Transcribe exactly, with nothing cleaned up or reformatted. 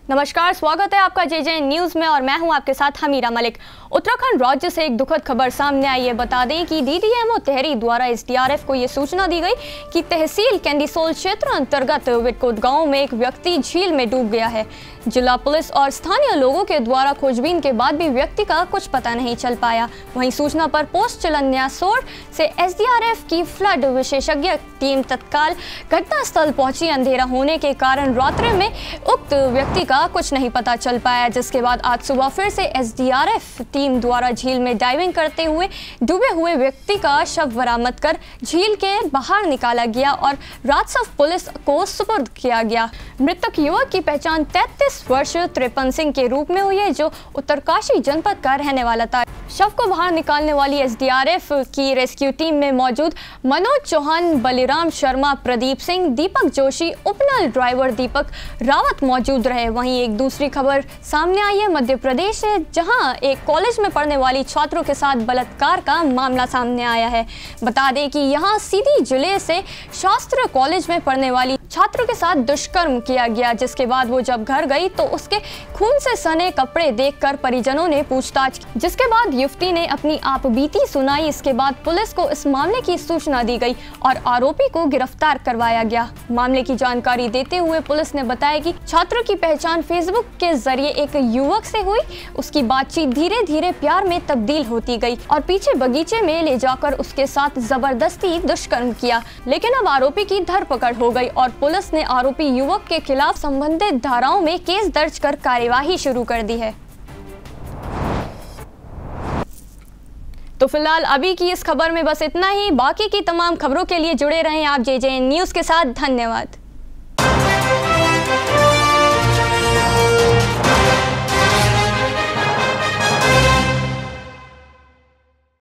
नमस्कार, स्वागत है आपका जे जे न्यूज़ में और मैं हूं आपके साथ हमीरा मलिक। उत्तराखंड राज्य से एक दुखद खबर सामने आई है। बता दें कि D D M O Tehri द्वारा एस डी आर एफ को ये सूचना दी गई कि तहसील कैंडीसोल क्षेत्र अंतर्गत विटकोट गांव में एक व्यक्ति झील में डूब गया है। जिला पुलिस और स्थानीय लोगों के द्वारा खोजबीन के बाद भी व्यक्ति का कुछ पता नहीं चल पाया। वहीं सूचना पर पोस्ट चिलन्यासोर से एस डी आर एफ की फ्लड विशेषज्ञ टीम तत्काल घटनास्थल पहुंची। अंधेरा होने के कारण रात्रि में उक्त व्यक्ति का कुछ नहीं पता चल पाया, जिसके बाद आज सुबह फिर से S D R F team द्वारा झील में डाइविंग करते हुए डूबे हुए व्यक्ति का शव बरामद कर झील के बाहर निकाला गया और राजस्व पुलिस को सुपुर्द किया गया। मृतक युवक की पहचान तैंतीस वर्ष त्रिपन सिंह के रूप में हुई है, जो उत्तरकाशी जनपद का रहने वाला था। शव को बाहर निकालने वाली एस डी आर एफ की रेस्क्यू टीम में मौजूद मनोज चौहान, बलिराम शर्मा, प्रदीप सिंह, दीपक जोशी, उपनल ड्राइवर दीपक रावत मौजूद रहे। वहीं एक दूसरी खबर सामने आई है मध्य प्रदेश से, जहां एक कॉलेज में पढ़ने वाली छात्रों के साथ बलात्कार का मामला सामने आया है। बता दें कि यहां सीधी जिले से शास्त्र कॉलेज में पढ़ने वाली छात्रों के साथ दुष्कर्म किया गया, जिसके बाद वो जब घर गई तो उसके खून से सने कपड़े देखकर परिजनों ने पूछताछ की, जिसके बाद युवती ने अपनी आप बीती सुनाई। इसके बाद पुलिस को इस मामले की सूचना दी गई और आरोपी को गिरफ्तार करवाया गया। मामले की जानकारी देते हुए पुलिस ने बताया कि छात्र की पहचान फेसबुक के जरिए एक युवक से हुई। उसकी बातचीत धीरे धीरे प्यार में तब्दील होती गई और पीछे बगीचे में ले जाकर उसके साथ जबरदस्ती दुष्कर्म किया। लेकिन अब आरोपी की धरपकड़ हो गई और पुलिस ने आरोपी युवक के खिलाफ संबंधित धाराओं में केस दर्ज कर कार्यवाही शुरू कर दी है। तो फिलहाल अभी की इस खबर में बस इतना ही। बाकी की तमाम खबरों के लिए जुड़े रहें आप जे जे न्यूज़ के साथ। धन्यवाद।